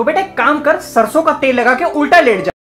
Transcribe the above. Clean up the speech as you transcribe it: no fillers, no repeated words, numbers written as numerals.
तो बेटा एक काम कर, सरसों का तेल लगा के उल्टा लेट जा।